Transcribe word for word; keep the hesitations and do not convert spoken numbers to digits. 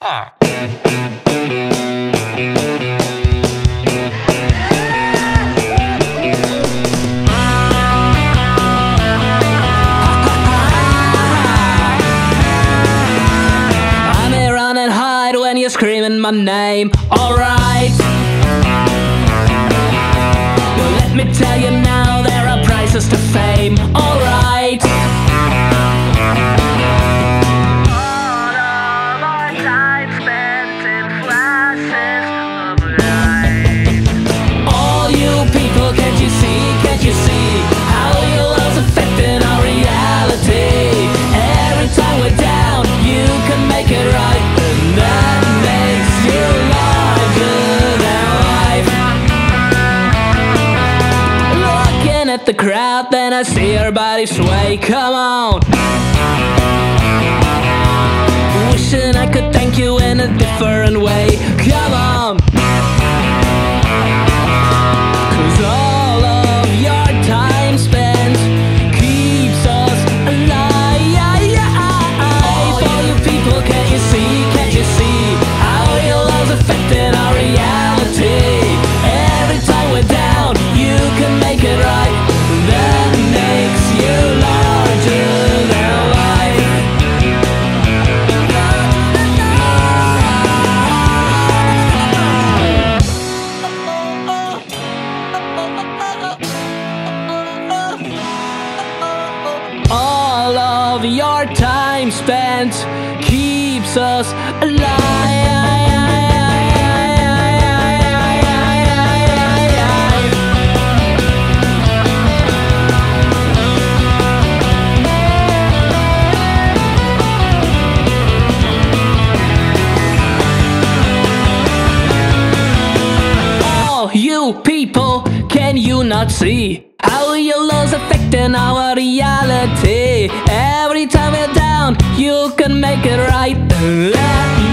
Ah. I'm here run and hide when you're screaming my name. Alright. Well, let me tell you now, there are prices to fame. Alright. At the crowd, then I see her body sway. Come on. Wishing I could thank you in a different way. Come on. 'Cause all of your time spent keeps us alive. All you people, can you see, can't you see how your love's affecting our reality? Every time we're down, you can make it right. That makes you larger than life. All of your time spent keeps us alive. You people, can you not see how your love's affecting our reality? Every time we're down, you can make it right.